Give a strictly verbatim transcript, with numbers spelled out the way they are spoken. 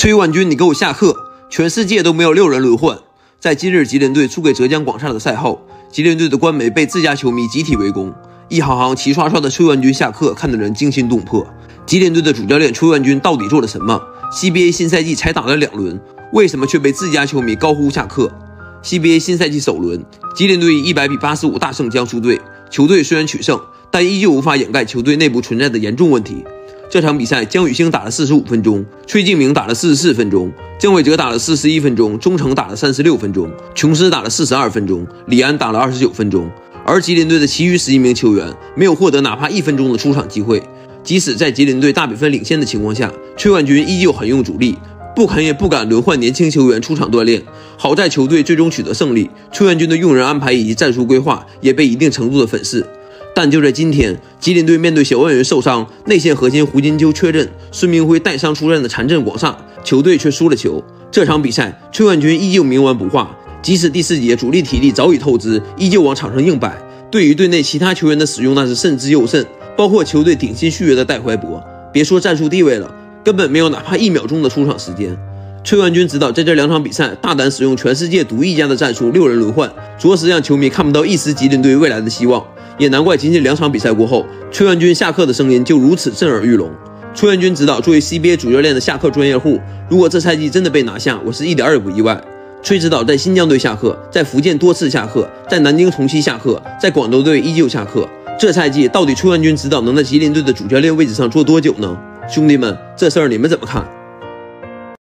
崔万军，你给我下课！全世界都没有六人轮换。在今日吉林队输给浙江广厦的赛后，吉林队的官媒被自家球迷集体围攻，一行行齐刷刷的崔万军下课，看得人惊心动魄。吉林队的主教练崔万军到底做了什么 ？C B A 新赛季才打了两轮，为什么却被自家球迷高呼下课 ？C B A 新赛季首轮，吉林队以一百比八十五大胜江苏队。球队虽然取胜，但依旧无法掩盖球队内部存在的严重问题。这场比赛，姜宇星打了四十五分钟，崔敬明打了四十四分钟，姜伟哲打了四十一分钟，钟诚打了三十六分钟，琼斯打了四十二分钟，李安打了二十九分钟。而吉林队的其余十一名球员没有获得哪怕一分钟的出场机会。即使在吉林队大比分领先的情况下，崔万军依旧狠用主力，不肯也不敢轮换年轻球员出场锻炼。好在球队最终取得胜利，崔万军的用人安排以及战术规划也被一定程度的粉饰。但就在今天，吉林队面对小外援受伤、内线核心胡金秋缺阵、孙明辉带伤出战的残阵广厦，球队却输了球。这场比赛，崔万军依旧冥顽不化，即使第四节主力体力早已透支，依旧往场上硬摆。对于队内其他球员的使用，那是慎之又慎，包括球队顶薪续约的戴怀博，别说战术地位了，根本没有哪怕一秒钟的出场时间。崔万军指导在这两场比赛大胆使用全世界独一家的战术六人轮换，着实让球迷看不到一丝吉林队未来的希望。也难怪仅仅两场比赛过后，崔万军下课的声音就如此震耳欲聋。崔万军指导作为 C B A 主教练的下课专业户，如果这赛季真的被拿下，我是一点也不意外。崔指导在新疆队下课，在福建多次下课，在南京同期下课，在广州队依旧下课。这赛季到底崔万军指导能在吉林队的主教练位置上坐多久呢？兄弟们，这事儿你们怎么看？